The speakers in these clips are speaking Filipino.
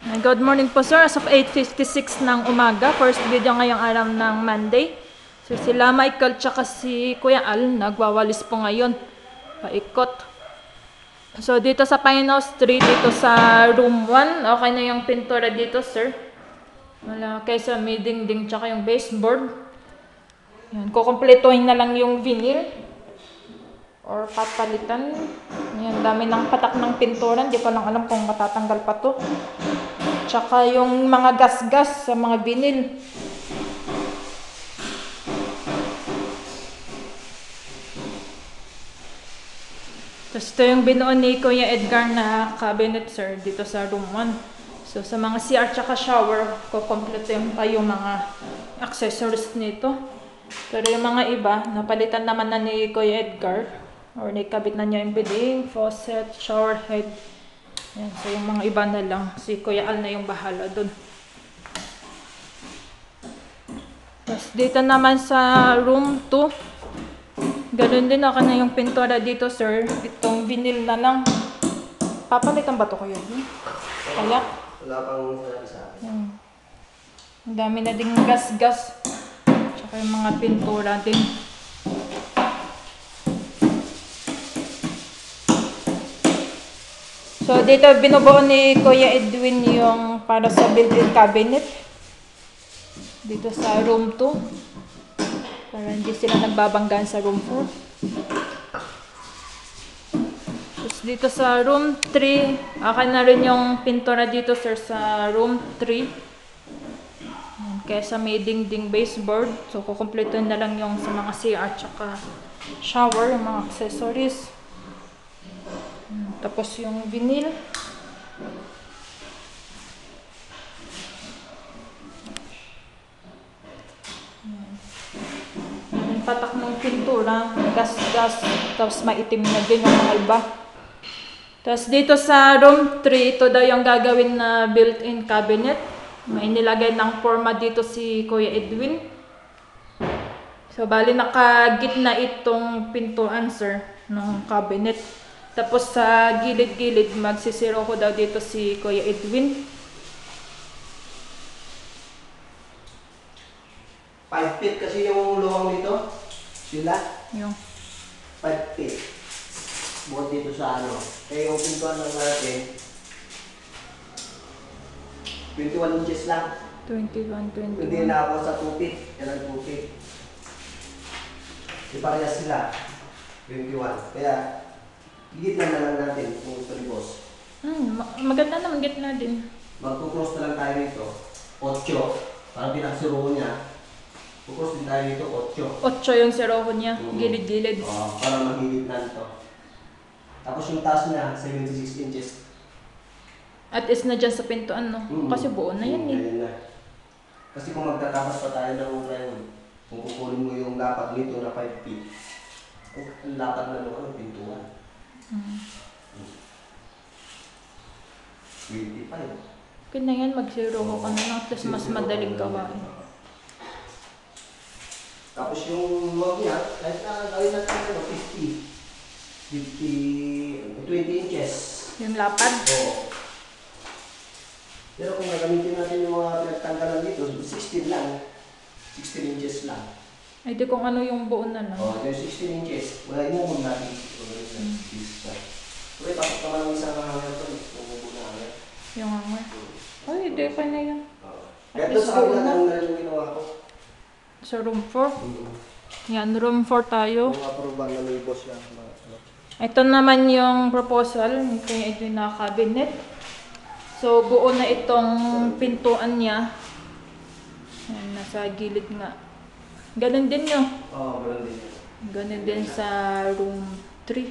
Good morning po sir, as of 8:56 ng umaga, first video ngayong araw ng Monday. So sila Michael tsaka si Kuya Al, nagwawalis po ngayon, paikot. So dito sa Pino Street, dito sa room 1, okay na yung pintura dito sir. Wala kaysa may dingding tsaka yung baseboard. Yan, kukumpletuhin na lang yung vinyl. Or papalitan. Yan, dami ng patak ng pintura, hindi ko lang alam kung matatanggal pa to. Tsaka yung mga gas-gas sa mga vinyl. Tapos ito yung binuo ni Kuya Edgar na cabinet sir dito sa room 1. So sa mga CR tsaka shower, kukompletuhin pa yung mga accessories nito. Pero yung mga iba, napalitan naman na ni Kuya Edgar. Or nakabit na niya yung bidding, faucet, shower head. Yan, so yung mga iba na lang. Si Kuya Al na yung bahala dun. Tapos dito naman sa room 2. Ganun din ako na yung pintura dito sir. Itong vinyl na lang. Papalitan ba ito Kuya? Kaya? Wala pang sinabi sa akin. Ang dami na ding gas-gas. Tsaka yung mga pintura din. So, dito binubuo ni Kuya Edwin yung para sa built-in cabinet. Dito sa room 2. Para hindi sila nagbabanggaan sa room 4. Tapos dito sa room 3, akin na rin yung pintura dito sir sa room 3. Kaya sa may dingding baseboard. So, kukumpletuhin na lang yung sa mga CR tsaka shower, yung mga accessories. Tapos yung vinyl. Yung patak ng pintura, gas-gas, tapos maitim na din yung mga iba. Tapos dito sa room 3, ito daw yung gagawin na built-in cabinet. May nilagay ng forma dito si Kuya Edwin. So bali nakagitna itong pintuan sir ng cabinet. Tapos sa gilid-gilid, magsisiro ko daw dito si Kuya Edwin. 5 feet kasi yung luwang dito. Sila. Yung 5 feet. Bukod dito sa ano. Kaya yung pintuan lang natin, 21 inches lang. 21, Hindi 21. na ako sa 2 feet. Yan ang 2 feet. Di parehas sila. 21. Kaya, gitna na lang natin kung gusto ni boss. Maganda naman, gitna din. Magkukross na lang tayo dito. 8. Parang pinaksuro niya. Kukross din tayo dito. 8. 8 yung siroho niya, gilid-gilid. Para mahigit na ito. Tapos yung taas niya, 76 inches. At is na dyan sa pintuan, no? Kasi buo na yan, eh. Ayan na. Kasi kung magtatapas pa tayo ng ngayon, kung kukunin mo yung lapad nito na 5 feet, ang lapad na naman ang pintuan. 25. Okay na yan, magsiroho ka na lang, tapos mas madaling gawain. Tapos yung log niya, kahit na gawin natin ano, 20 inches. Yung lapad? Oo. Pero kung gagamitin natin yung mga pinagtanggalan dito, 16 lang. 16 inches lang. Ay, di kung ano yung buo na lang. Oo, yung 16 inches. Wala imumog natin. Okay, tapos naman ang isang hanger to. Umumog na hanger. Yung hanger. Ay, di pa na yan. Kaya ito sa kabila na rin yung ginawa ko. Sa room 4. Yan, room 4 tayo. Yung approval na may boss yan. Ito naman yung proposal ni Kuya Edwin na cabinet. So, buo na itong pintuan niya. Yan, nasa gilid nga. Ganun din yun. Oo, ganun din. Ganun din sa room 3.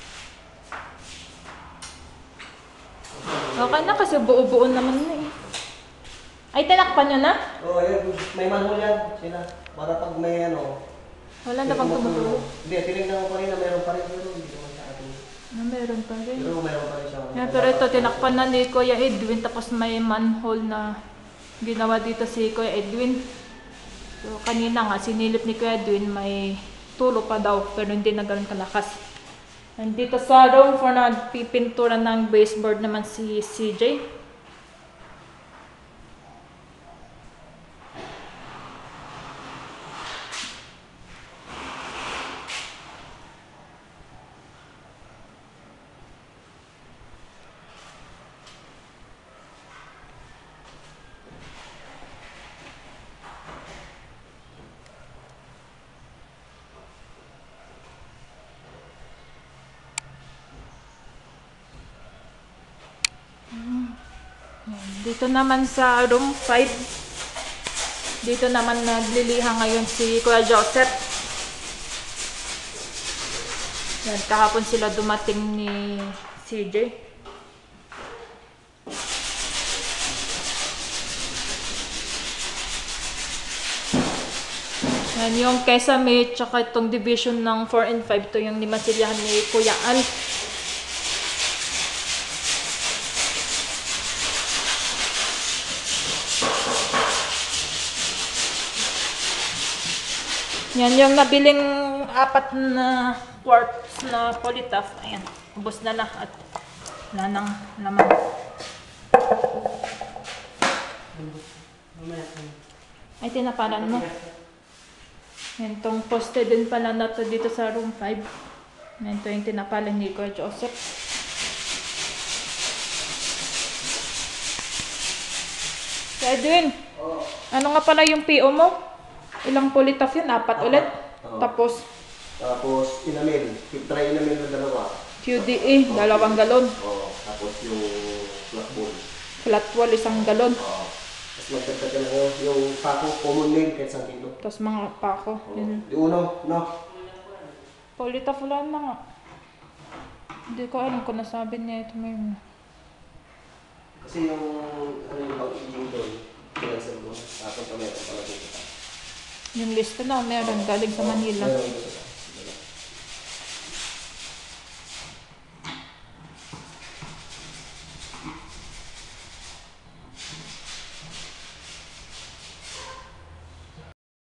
Okay na kasi buo-buo naman na eh. Ay, tinakpan nyo na? Oo, yun. May manhole yan. Sila. Para pag may ano. Wala na bang tumutulo? Hindi, tinignan ko pa rin na meron pa rin. Pero hindi naman sa atin. Meron pa rin. Pero meron pa rin siya. Yan, pero ito, tinakpan na ni Kuya Edwin. Tapos may manhole na ginawa dito si Kuya Edwin. So, kanina nga, sinilip ni Kuya Edwin, may tulo pa daw. Pero hindi na ganun kalakas. Nandito sa room 4 na pipintura ng baseboard naman si CJ. Dito naman sa room 5. Dito naman nagliliha ngayon si Kuya Joseph. Yan, kahapon sila dumating ni CJ. Yan yung Kesame, tsaka itong division ng 4 and 5. To yung nimasilyahan ni Kuya Al. Yan yung nabiling 4 na quarts na Polytaf. Ayan, ubos na lahat. Wala nang laman. Ay, tinapalan mo. Yan tong poste din pala na to dito sa room 5. Yan to yung tinapalan ni Kuya Joseph. Si Edwin, ano nga pala yung PO mo? Ilang Polytaf yun? 4 ulit? Tapos inamil. Try inamil na 2. QDE, 2 galon. Tapos yung flat ball. Flat wall, 1 galon. Tapos magdagdag ka na yung pako, common name kahit 1 kilo. Tapos mga pako. Yun. Di uno, no? Polytaf wala na nga. Hindi ko alam kung nasabi niya ito may... Kasi yung bang-iging doon, pinansin mo, tapos pa meron pala dito. Yung lista na meron galing sa Manila. Meron dito sa